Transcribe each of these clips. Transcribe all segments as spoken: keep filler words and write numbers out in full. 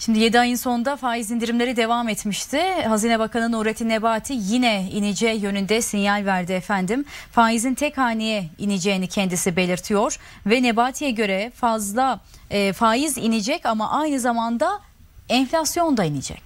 Şimdi yedi ayın sonunda faiz indirimleri devam etmişti. Hazine Bakanı Nurettin Nebati yine ineceği yönünde sinyal verdi efendim. Faizin tek haneye ineceğini kendisi belirtiyor ve Nebati'ye göre fazla e, faiz inecek ama aynı zamanda enflasyon da inecek.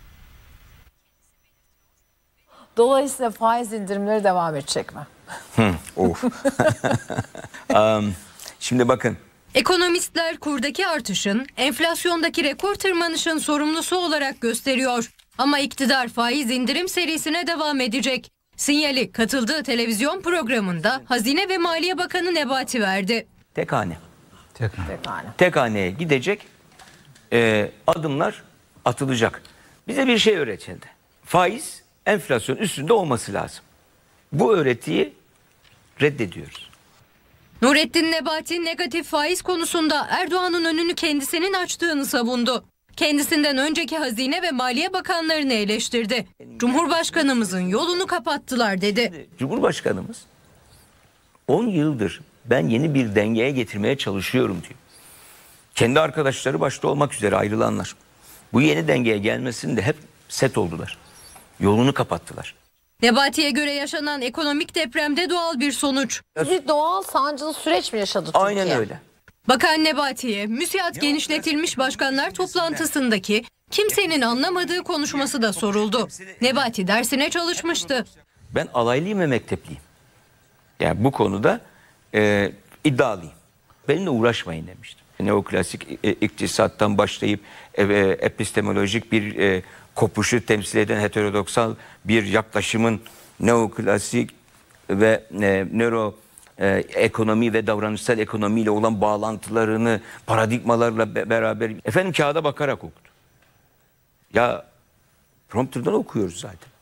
Dolayısıyla faiz indirimleri devam edecek mi? Hmm, of. um, şimdi bakın. Ekonomistler kurdaki artışın enflasyondaki rekor tırmanışın sorumlusu olarak gösteriyor. Ama iktidar faiz indirim serisine devam edecek. Sinyali katıldığı televizyon programında Hazine ve Maliye Bakanı Nebati verdi. Tek hane. Tek hane. Tek haneye gidecek, e, adımlar atılacak. Bize bir şey öğretildi. Faiz enflasyon üstünde olması lazım. Bu öğretiyi reddediyoruz. Nurettin Nebati negatif faiz konusunda Erdoğan'ın önünü kendisinin açtığını savundu. Kendisinden önceki Hazine ve Maliye Bakanlarını eleştirdi. Cumhurbaşkanımızın yolunu kapattılar dedi. Cumhurbaşkanımız on yıldır ben yeni bir dengeye getirmeye çalışıyorum diyor. Kendi arkadaşları başta olmak üzere ayrılanlar. Bu yeni dengeye gelmesinde hep set oldular. Yolunu kapattılar. Nebati'ye göre yaşanan ekonomik depremde doğal bir sonuç. Bir doğal sancılı süreç mi yaşadı Türkiye? Aynen öyle. Bakan Nebati'ye müsiat genişletilmiş başkanlar toplantısındaki kimsenin anlamadığı konuşması da soruldu. Nebati dersine çalışmıştı. Ben alaylıyım ve mektepliyim. Yani bu konuda e, iddialıyım. Benimle uğraşmayın demiştim. Neoklasik e, iktisattan başlayıp e, epistemolojik bir e, kopuşu temsil eden heterodoksal bir yaklaşımın neoklasik ve e, nöro e, ekonomi ve davranışsal ekonomiyle olan bağlantılarını paradigmalarla be beraber efendim kağıda bakarak okudu. Ya prompterden okuyoruz zaten.